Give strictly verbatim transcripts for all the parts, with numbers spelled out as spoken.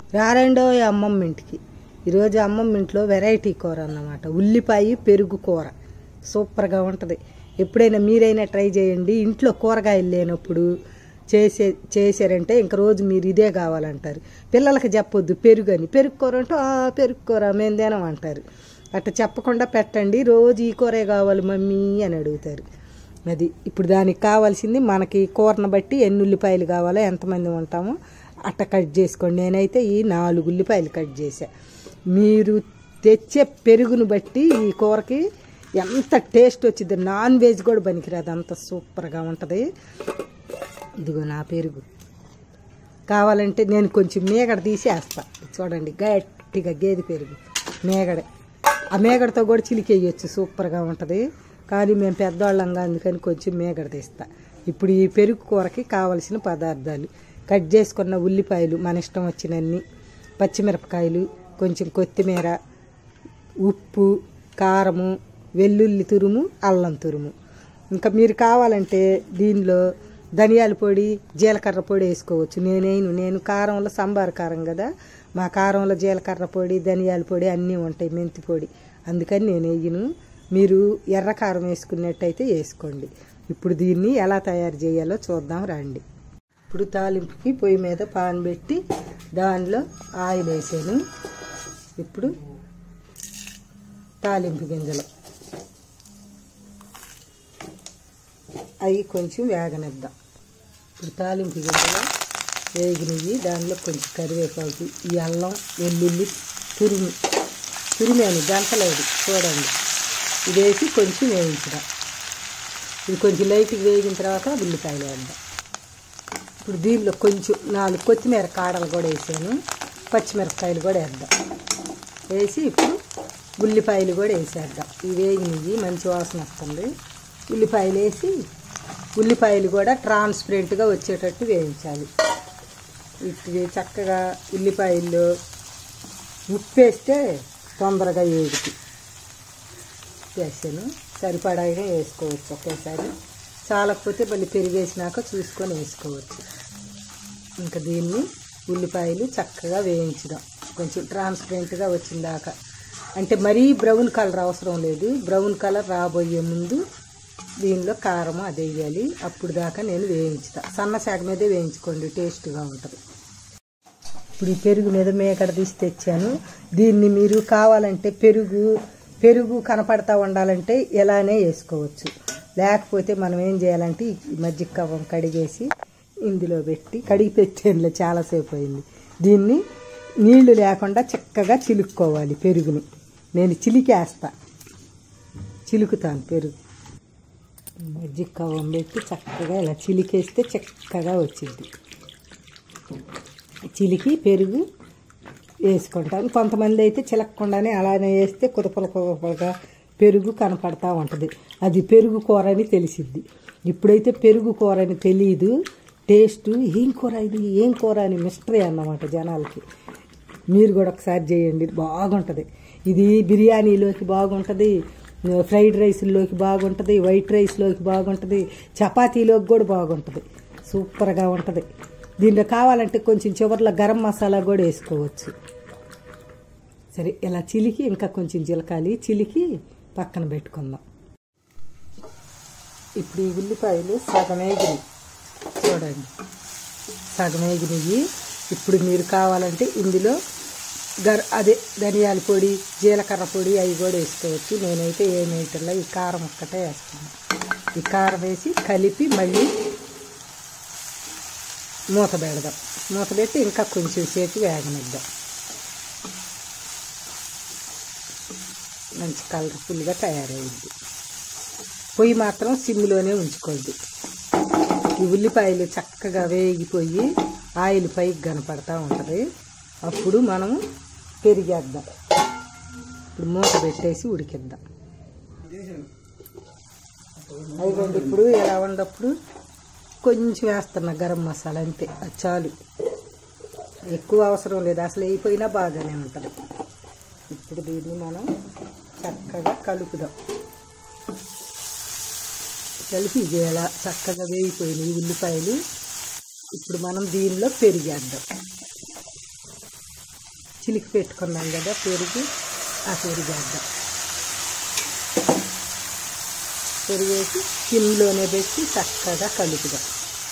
రారండోయ్ అమ్మమ్మ ఇంటికి. ఈరోజు అమ్మమ్మ ఇంట్లో వెరైటీ కూర అన్నమాట. ఉల్లిపాయ పెరుగు కూర సూపర్గా ఉంటుంది. ఎప్పుడైనా మీరైనా ట్రై చేయండి. ఇంట్లో కూరగాయలు లేనప్పుడు చేసే చేశారంటే ఇంక రోజు మీరు ఇదే కావాలంటారు. పిల్లలకి చెప్పొద్దు పెరుగు అని. పెరుగు కూర అంటే పెరుగు కూర మేము తినం అంటారు. అట్లా చెప్పకుండా పెట్టండి. రోజు ఈ కూరే కావాలి మమ్మీ అని అడుగుతారు. అది ఇప్పుడు దానికి కావాల్సింది మనకి కూరను బట్టి ఎన్ని ఉల్లిపాయలు కావాలో ఎంతమంది ఉంటామో అట్ట కట్ చేసుకోండి. నేనైతే ఈ నాలుగు ఉల్లిపాయలు కట్ చేసా. మీరు తెచ్చే పెరుగును బట్టి ఈ కూరకి ఎంత టేస్ట్ వచ్చింది. నాన్ వెజ్ కూడా పనికిరాదు, అంత సూపర్గా ఉంటుంది. ఇదిగో నా పెరుగు. కావాలంటే నేను కొంచెం మేగడ తీసేస్తా. చూడండి గట్టిగా గేదె పెరుగు మేగడ. ఆ మేగడతో కూడా చిలికేయచ్చు, సూపర్గా ఉంటుంది. కానీ మేము పెద్దవాళ్ళంగా అందుకని కొంచెం మేగడ తీస్తా. ఇప్పుడు ఈ పెరుగు కూరకి కావలసిన పదార్థాలు: కట్ చేసుకున్న ఉల్లిపాయలు మన ఇష్టం వచ్చినన్ని, పచ్చిమిరపకాయలు, కొంచెం కొత్తిమీర, ఉప్పు, కారము, వెల్లుల్లి తురుము, అల్లం తురుము. ఇంకా మీరు కావాలంటే దీనిలో ధనియాల పొడి, జీలకర్ర పొడి వేసుకోవచ్చు. నేనేను నేను కారంలో సాంబార్ కారం కదా, మా కారంలో జీలకర్ర పొడి, ధనియాల పొడి అన్నీ ఉంటాయి, మెంతి పొడి, అందుకని నేను వేయను. మీరు ఎర్ర కారం వేసుకున్నట్టయితే వేసుకోండి. ఇప్పుడు దీన్ని ఎలా తయారు చేయాలో చూద్దాం రండి. ఇప్పుడు తాలింపుకి పొయ్యి మీద పాన్ పెట్టి దానిలో ఆయిల్ వేసాను. ఇప్పుడు తాలింపు గింజలు అవి కొంచెం వేగనిద్దాం. ఇప్పుడు తాలింపు గింజలు వేగినవి, దానిలో కొంచెం కరివేపాకు, ఈ అల్లం వెల్లుల్లి తురిమి తురిమేను గంటలేదు చూడండి, ఇది వేసి కొంచెం వేయించడం. ఇది కొంచెం లైట్గా వేగిన తర్వాత ఉల్లిపాయలు వేద్దాం. ఇప్పుడు దీనిలో కొంచెం నాలుగు కొత్తిమీర కాడలు కూడా వేసాను, పచ్చిమిరపకాయలు కూడా వేద్దాం. వేసి ఇప్పుడు ఉల్లిపాయలు కూడా వేసేద్దాం. ఇవి వేగినవి మంచి వాసన వస్తుంది. ఉల్లిపాయలు వేసి ఉల్లిపాయలు కూడా ట్రాన్స్పరెంట్గా వచ్చేటట్టు వేయించాలి. ఇవి చక్కగా ఉల్లిపాయల్లో ఉప్పు వేస్తే తొందరగా వేగుతాయి. వేసాను, సరిపడాగా వేసుకోవచ్చు ఒకేసారి. చాలకపోతే మళ్ళీ పెరిగేసినాక చూసుకొని వేసుకోవచ్చు. ఇంకా దీన్ని ఉల్లిపాయలు చక్కగా వేయించుదాం, కొంచెం ట్రాన్స్పరెంట్గా వచ్చిందాక. అంటే మరీ బ్రౌన్ కలర్ అవసరం లేదు. బ్రౌన్ కలర్ రాబోయే ముందు దీనిలో కారం అది వేయాలి. అప్పుడు దాకా నేను వేయించుతా. సన్న శాఖ మీదే వేయించుకోండి, టేస్ట్గా ఉంటుంది. ఇప్పుడు ఈ పెరుగు మీద మేకడ తీసి తెచ్చాను. దీన్ని మీరు కావాలంటే పెరుగు పెరుగు కనపడతా ఉండాలంటే ఎలానే వేసుకోవచ్చు. లేకపోతే మనం ఏం చేయాలంటే ఈ మజ్జిగ కవ్వం కడిగేసి ఇందులో పెట్టి, కడిగి పెట్టేందులో చాలాసేపు అయింది. దీన్ని నీళ్లు లేకుండా చక్కగా చిలుక్కోవాలి. పెరుగుని నేను చిలికేస్తా, చిలుకుతాను పెరుగు. మజ్జిగ కవ్వం పెట్టి చక్కగా ఇలా చిలికేస్తే చక్కగా వచ్చింది. చిలికి పెరుగు వేసుకుంటాను. కొంతమంది అయితే చిలకకుండానే అలానే వేస్తే కుదపల కుదపలుగా పెరుగు కనపడతా ఉంటుంది. అది పెరుగు కూర అని తెలిసిద్ది. ఇప్పుడైతే పెరుగు కూర అని తెలియదు. టేస్ట్ ఏం కూర ఇది, ఏం కూర అని మిస్టరీ అన్నమాట జనాలకి. మీరు కూడా ఒకసారి చేయండి, బాగుంటుంది. ఇది బిర్యానీలోకి బాగుంటుంది, ఫ్రైడ్ రైస్లోకి బాగుంటుంది, వైట్ రైస్లోకి బాగుంటుంది, చపాతీలోకి కూడా బాగుంటుంది, సూపర్గా ఉంటుంది. దీంట్లో కావాలంటే కొంచెం చివర్లో గరం మసాలా కూడా వేసుకోవచ్చు. సరే, ఇలా చిలికి ఇంకా కొంచెం చిలకాలి, చిలికి పక్కన పెట్టుకుందాం. ఇప్పుడు ఈ ఉల్లిపాయలు సగం వేగినాయి చూడండి, సగం వేగినవి. ఇప్పుడు మీరు కావాలంటే ఇందులో గర్ అదే ధనియాల పొడి, జీలకర్ర పొడి అవి కూడా వేసుకోవచ్చు. నేనైతే ఏం వేయటంలో ఈ కారం ఒక్కటే వేస్తాను. ఈ కారం వేసి కలిపి మళ్ళీ మూత పెడదాం. మూత పెట్టి ఇంకా కొంచెం సేపు వేగనిద్దాం. మంచి కలర్ఫుల్గా తయారైంది. పొయ్యి మాత్రం సిమ్లోనే ఉంచుకోండి. ఈ ఉల్లిపాయలు చక్కగా వేగిపోయి ఆయిల్ పైకి కనపడతా ఉంటుంది. అప్పుడు మనం పెరిగేద్దాం. ఇప్పుడు మూత పెట్టేసి ఉడికిద్దాం. అయిపోయింది. ఇప్పుడు ఎలా ఉన్నప్పుడు కొంచెం వేస్తున్నా గరం మసాలా, అంతే, అది చాలు, ఎక్కువ అవసరం లేదు. అసలు అయిపోయినా బాగానే ఉంటుంది. ఇప్పుడు దీన్ని మనం చక్కగా కలుపుదాం. కలిపి ఇలా చక్కగా వేగిపోయినాయి ఉల్లిపాయలు. ఇప్పుడు మనం దీనిలో పెరిగేద్దాం. చిలికి పెట్టుకున్నాం కదా పెరుగు, ఆ పెరుగు వేద్దాం. పెరిగేసి సిమ్లోనే పెట్టి చక్కగా కలుపుదాం.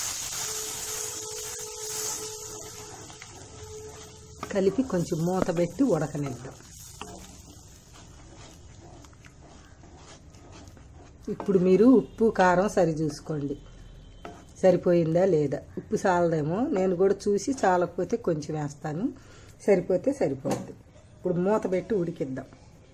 కలిపి కొంచెం మూత పెట్టి ఉడకనిద్దాం. ఇప్పుడు మీరు ఉప్పు కారం సరి చూసుకోండి, సరిపోయిందా లేదా. ఉప్పు చాలదేమో, నేను కూడా చూసి చాలకపోతే కొంచెం వేస్తాను, సరిపోతే సరిపోద్ది. ఇప్పుడు మూత పెట్టి ఉడికిద్దాం.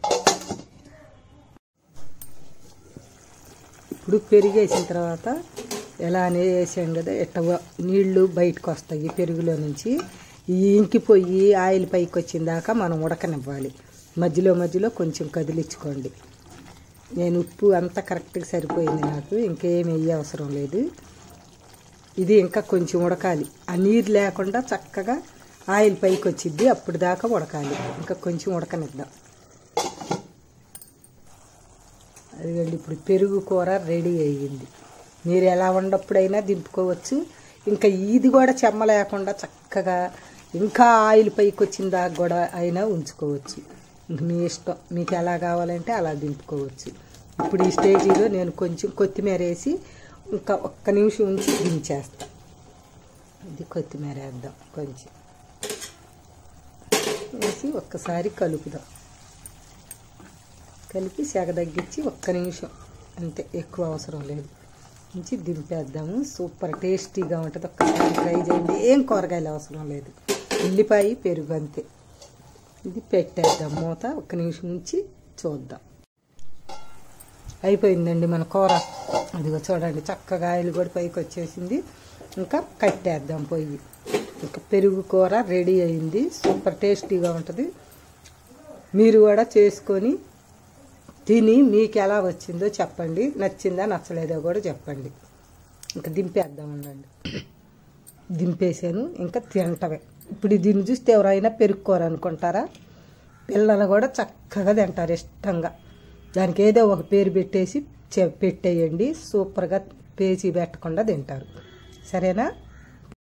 ఇప్పుడు పెరిగేసిన తర్వాత ఎలానే వేసాం కదా, ఎట్ట నీళ్లు బయటకు వస్తాయి పెరుగులో నుంచి. ఈ ఇంకిపోయి ఆయిల్ పైకి వచ్చిన దాకా మనం ఉడకనివ్వాలి. మధ్యలో మధ్యలో కొంచెం కదిలించుకోండి. నేను ఉప్పు అంతా కరెక్ట్గా సరిపోయింది, నాకు ఇంకేం వేయ అవసరం లేదు. ఇది ఇంకా కొంచెం ఉడకాలి, ఆ నీరు లేకుండా చక్కగా ఆయిల్ పైకి వచ్చిద్ది, అప్పుడు దాకా ఉడకాలి. ఇంకా కొంచెం ఉడకనిద్దాం. అదిగండి ఇప్పుడు పెరుగు కూర రెడీ అయ్యింది. మీరు ఎలా ఉన్నప్పుడైనా దింపుకోవచ్చు. ఇంకా ఇది కూడా చెమ్మ లేకుండా చక్కగా ఇంకా ఆయిల్ పైకి వచ్చిన దాకా కూడా అయినా ఉంచుకోవచ్చు. ఇంక మీ ఇష్టం, మీకు ఎలా కావాలంటే అలా దింపుకోవచ్చు. ఇప్పుడు ఈ స్టేజీలో నేను కొంచెం కొత్తిమీర వేసి ఇంకా ఒక్క నిమిషం ఉంచి దించేస్తాను. ఇది కొత్తిమీర వేద్దాం, కొంచెం వేసి ఒక్కసారి కలుపుదాం. కలిపి సెగ తగ్గించి ఒక్క నిమిషం అంతే, ఎక్కువ అవసరం లేదు, ఉంచి దింపేద్దాము. సూపర్ టేస్టీగా ఉంటుంది. ఒక్కసారి ట్రై చేయండి. ఏం కూరగాయలు అవసరం లేదు, ఉల్లిపాయ పెరుగు అంతే. ఇది పెట్టేద్దాం మూత, ఒక్క నిమిషం ఉంచి చూద్దాం. అయిపోయిందండి మన కూర. అదిగో చూడండి చక్కగా ఆయిల్ కూడా పైకి వచ్చేసింది. ఇంకా కట్టేద్దాం పొయ్యి. ఇంకా పెరుగు కూర రెడీ అయింది. సూపర్ టేస్టీగా ఉంటుంది. మీరు కూడా చేసుకొని తిని మీకు ఎలా వచ్చిందో చెప్పండి, నచ్చిందా నచ్చలేదో కూడా చెప్పండి. ఇంకా దింపేద్దాం ఉండండి. దింపేసాను, ఇంకా తింటవే. ఇప్పుడు దీన్ని చూస్తే ఎవరైనా పెరుగు కూర అనుకుంటారా? పిల్లలు కూడా చక్కగా తింటారు ఇష్టంగా. దానికి ఏదో ఒక పేరు పెట్టేసి పెట్టేయండి, సూపర్గా పేచీ పెట్టకుండా తింటారు. సరేనా?